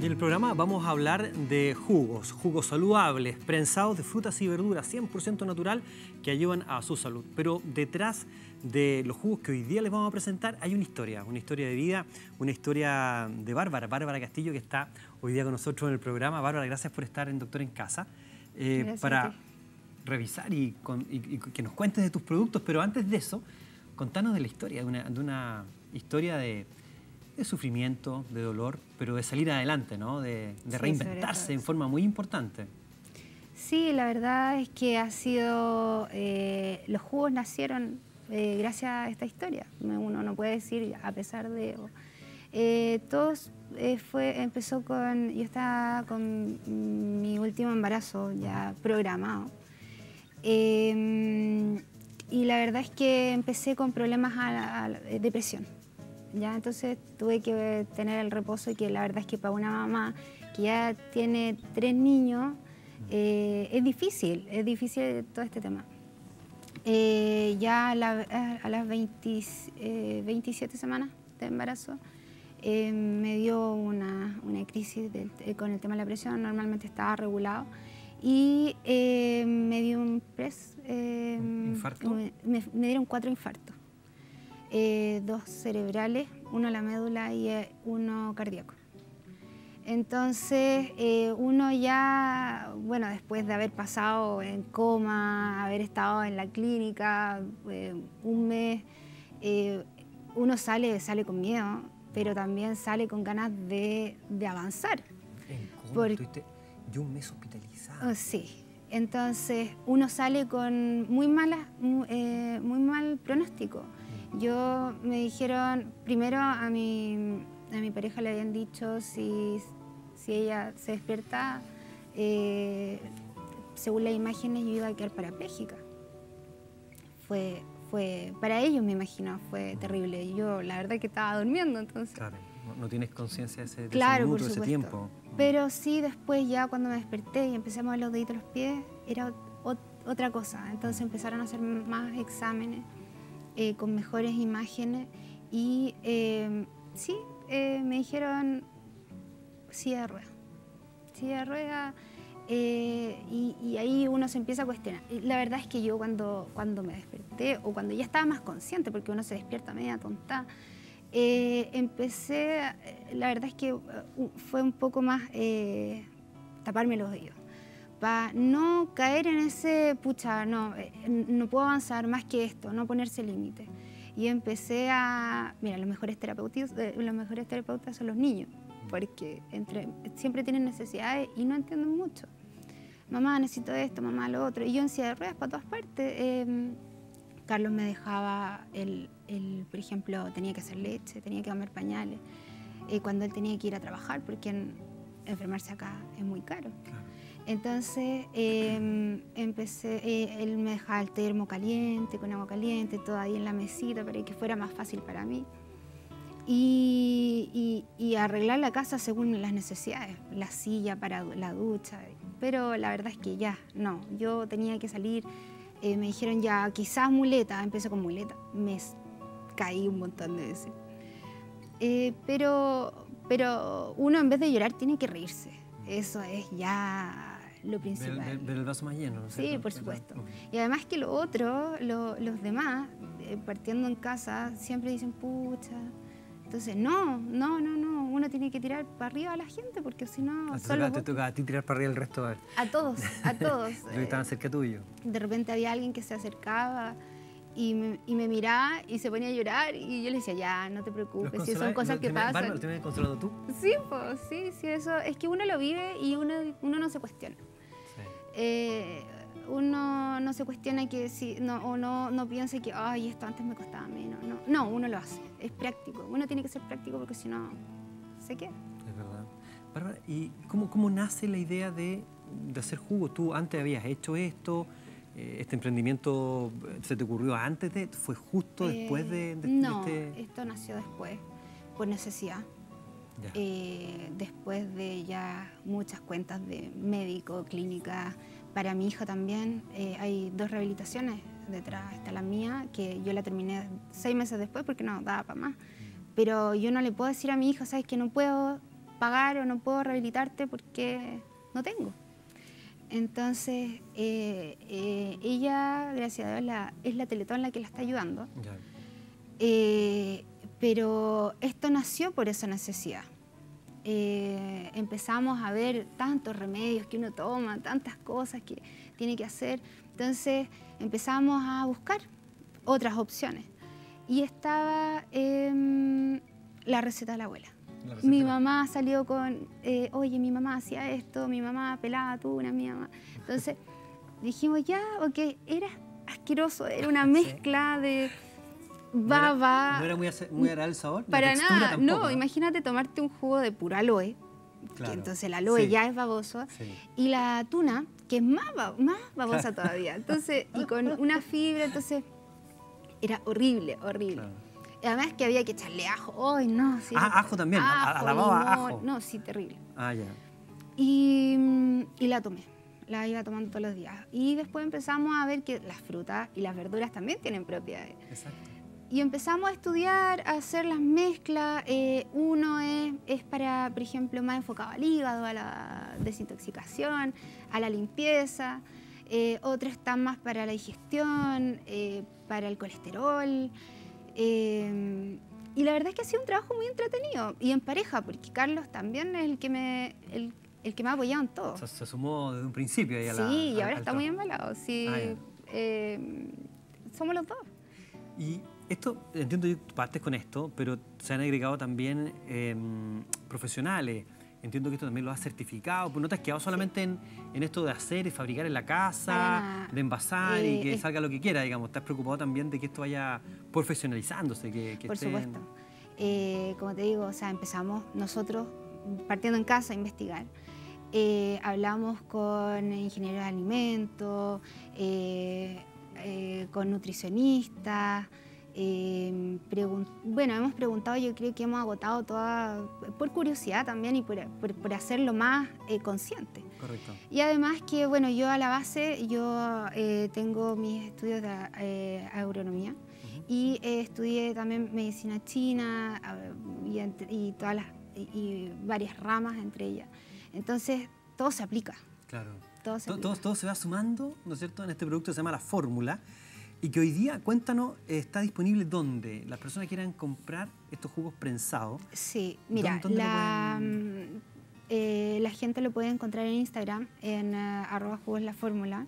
Y en el programa vamos a hablar de jugos saludables, prensados de frutas y verduras, 100% natural, que ayudan a su salud. Pero detrás de los jugos que hoy día les vamos a presentar hay una historia de vida, una historia de Bárbara Castillo, que está hoy día con nosotros en el programa. Bárbara, gracias por estar en Doctor en Casa, para revisar y que nos cuentes de tus productos. Pero antes de eso, contanos de la historia, de una historia de sufrimiento, de dolor, pero de salir adelante, ¿no? De reinventarse en forma muy importante. Sí, la verdad es que ha sido... los jugos nacieron gracias a esta historia. Uno no puede decir a pesar de... empezó con... Yo estaba con mi último embarazo ya programado. Y la verdad es que empecé con problemas a depresión. ¿Ya? Entonces tuve que tener el reposo, y que la verdad es que para una mamá que ya tiene 3 niños es difícil todo este tema. Ya a las 27 semanas de embarazo me dio una crisis con el tema de la presión. Normalmente estaba regulado y me dio un ¿Infarto? Me dieron 4 infartos. 2 cerebrales, 1 a la médula y 1 cardíaco. Entonces, uno ya, bueno, después de haber pasado en coma, haber estado en la clínica un mes, uno sale con miedo, pero también sale con ganas de avanzar. ¿En coma? ¿Estuviste un mes hospitalizada? Sí. Entonces, uno sale con muy mal pronóstico. Me dijeron, primero a mi pareja le habían dicho si ella se despierta, según las imágenes yo iba a quedar parapléjica. Fue para ellos, me imagino, fue terrible. Yo la verdad que estaba durmiendo, entonces... Claro, no tienes conciencia de ese minuto, de ese tiempo. Pero sí, después ya cuando me desperté y empecé a mover los deditos de los pies, era otra cosa. Entonces empezaron a hacer más exámenes, con mejores imágenes, y me dijeron silla de ruedas, y ahí uno se empieza a cuestionar. Y la verdad es que yo cuando me desperté, o cuando ya estaba más consciente, porque uno se despierta media tonta, la verdad es que fue un poco más taparme los oídos, para no caer en ese, pucha, no puedo avanzar más que esto, no ponerse límite. Y empecé mira, los mejores terapeutas son los niños, porque siempre tienen necesidades y no entienden mucho. Mamá, necesito esto, mamá, lo otro. Y yo en silla de ruedas para todas partes. Carlos me dejaba, por ejemplo, tenía que hacer leche, tenía que comer pañales, cuando él tenía que ir a trabajar, porque enfermarse acá es muy caro. Claro. Entonces él me dejaba el termo caliente, con agua caliente, todo ahí en la mesita para que fuera más fácil para mí. Y arreglar la casa según las necesidades, la silla para la ducha. Pero la verdad es que ya, no, yo tenía que salir. Me dijeron ya, quizás muleta, empecé con muleta, me caí un montón de veces. Pero uno, en vez de llorar, tiene que reírse. Eso es ya lo principal. Ver el vaso más lleno, ¿no? Sí, por supuesto. Y además que los demás, partiendo en casa, siempre dicen, pucha. Entonces, no, uno tiene que tirar para arriba a la gente, porque si no... Te toca a ti tirar para arriba el resto. A todos. Los que estaban cerca tuyo. De repente había alguien que se acercaba y me miraba y se ponía a llorar, y yo le decía, ya, no te preocupes, si son cosas que pasan. ¿Bárbara, te me has consolado tú? Sí, pues, sí, eso. Es que uno lo vive y uno no se cuestiona. Sí. Uno no se cuestiona que no piensa que ay, esto antes me costaba menos. No, uno lo hace, es práctico. Uno tiene que ser práctico, porque si no, se queda. Es verdad. Bárbara, ¿y cómo nace la idea de hacer jugo? ¿Tú antes habías hecho esto? ¿Este emprendimiento se te ocurrió antes fue justo después de no, esto nació después, por necesidad. Después de ya muchas cuentas de médico, clínica. Para mi hija también hay 2 rehabilitaciones detrás. Está la mía, que yo la terminé 6 meses después porque no daba para más. Pero yo no le puedo decir a mi hija, ¿sabes que no puedo? pagar o no puedo rehabilitarte porque no tengo. Entonces, ella, gracias a Dios, es la Teletón la que la está ayudando. Pero esto nació por esa necesidad. Empezamos a ver tantos remedios que uno toma, tantas cosas que tiene que hacer. Entonces empezamos a buscar otras opciones. Y estaba la receta de la abuela. Mi mamá salió con, oye, mi mamá hacía esto, mi mamá pelaba tuna, mi mamá. Entonces dijimos, ya, ok, era asqueroso, era una mezcla de baba. ¿No era muy agradable el sabor? Para nada, tampoco, no, imagínate tomarte un jugo de pura aloe, claro. que entonces el aloe ya es baboso, y la tuna, que es más babosa todavía. Entonces, y con una fibra, entonces era horrible, horrible. Claro. Además que había que echarle ajo. ¡Ay, no! Sí, ajo también, a la baba ajo. No, sí, terrible. Ya. Y la tomé, la iba tomando todos los días. Y después empezamos a ver que las frutas y las verduras también tienen propiedades. Exacto. Y empezamos a estudiar, a hacer las mezclas. Uno es para, por ejemplo, más enfocado al hígado, a la desintoxicación, a la limpieza. Otro está más para la digestión, para el colesterol. Y la verdad es que ha sido un trabajo muy entretenido y en pareja, porque Carlos también es el que me ha apoyado en todo. Se sumó desde un principio. Sí, y ahora está muy embalado. Sí, somos los dos. Y esto, entiendo que partes con esto, pero se han agregado también profesionales. Entiendo que esto también lo has certificado. Pues no te has quedado solamente en esto de hacer y fabricar en la casa, de envasar y que salga lo que quiera, digamos. ¿Estás preocupado también de que esto vaya profesionalizándose? Por supuesto. Como te digo, o sea, empezamos nosotros, partiendo en casa, a investigar. Hablamos con ingenieros de alimentos, con nutricionistas. Bueno, hemos preguntado, yo creo que hemos agotado toda, por curiosidad también y por hacerlo más consciente. Correcto. Y además que, bueno, yo a la base, yo tengo mis estudios de agronomía y estudié también medicina china y todas y varias ramas entre ellas. Entonces, todo se aplica. Claro. Todo se va sumando, ¿no es cierto?, en este producto que se llama La Fórmula. Y que hoy día, cuéntanos, está disponible ¿dónde? Las personas quieran comprar estos jugos prensados. Sí, mira, la gente lo puede encontrar en Instagram, en @jugoslafórmula.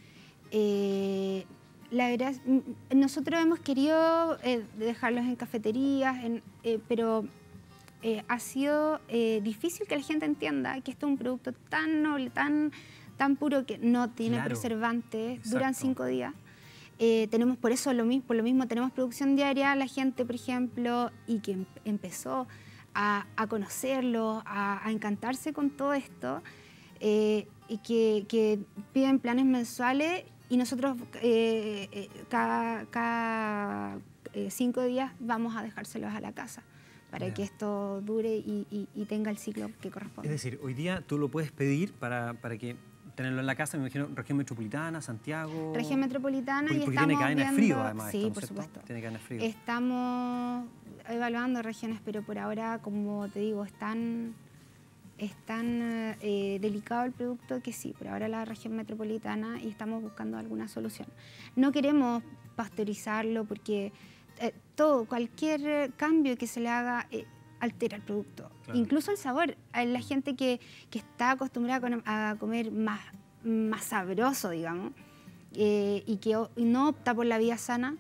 La verdad, nosotros hemos querido dejarlos en cafeterías, pero ha sido difícil que la gente entienda que esto es un producto tan noble, tan puro, que no tiene preservantes, duran 5 días. Tenemos por lo mismo tenemos producción diaria, la gente, por ejemplo, y que empezó a conocerlo, a encantarse con todo esto, y que piden planes mensuales y nosotros cada 5 días vamos a dejárselos a la casa para que esto dure y tenga el ciclo que corresponde. Es decir, hoy día tú lo puedes pedir para que tenerlo en la casa, me imagino, región metropolitana, Santiago. Región metropolitana y estamos tiene cadena viendo, frío, además. Sí, esto, ¿no por cierto? supuesto. Tiene cadena frío. Estamos evaluando regiones, pero por ahora, como te digo, es tan delicado el producto que sí, por ahora la región metropolitana y estamos buscando alguna solución. No queremos pasteurizarlo porque cualquier cambio que se le haga altera el producto. Claro. Incluso el sabor. La gente que está acostumbrada a comer más sabroso, digamos, y que no opta por la vía sana,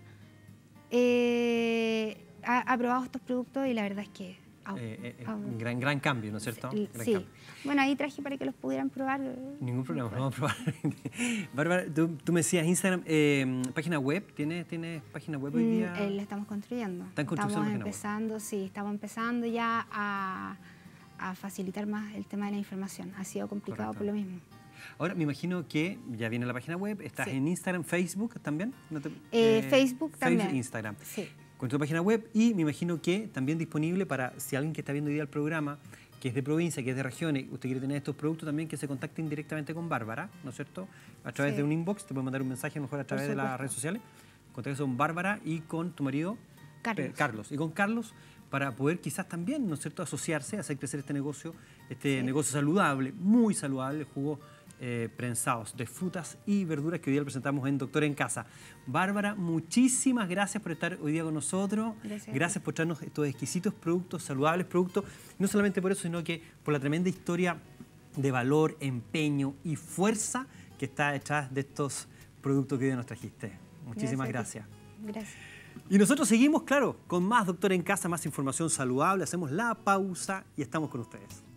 ha probado estos productos y la verdad es que gran cambio, ¿no es cierto? Sí. Cambio. Bueno, ahí traje para que los pudieran probar. Ningún problema, lo vamos a probar. Bárbara, tú me decías Instagram, página web, ¿tienes página web hoy día? La estamos construyendo. ¿Está en construcción? Estamos empezando ya a facilitar más el tema de la información. Ha sido complicado por lo mismo. Ahora, me imagino que ya viene la página web, estás en Instagram, Facebook también. Facebook también. Facebook, Instagram. Sí. Con tu página web y me imagino que también disponible para si alguien que está viendo hoy día el programa, que es de provincia, que es de regiones, usted quiere tener estos productos también, que se contacten directamente con Bárbara, ¿no es cierto? A través de un inbox, te puede mandar un mensaje a lo mejor a través de las redes sociales. Contactarse con Bárbara y con tu marido Carlos. Y con Carlos para poder quizás también, ¿no es cierto?, asociarse, hacer crecer este negocio saludable, muy saludable, jugos prensados de frutas y verduras que hoy día le presentamos en Doctor en Casa. Bárbara, muchísimas gracias por estar hoy día con nosotros. Gracias por traernos estos exquisitos productos, saludables productos. No solamente por eso, sino que por la tremenda historia de valor, empeño y fuerza que está detrás de estos productos que hoy día nos trajiste. Muchísimas gracias. Gracias. Y nosotros seguimos, claro, con más Doctor en Casa, más información saludable. Hacemos la pausa y estamos con ustedes.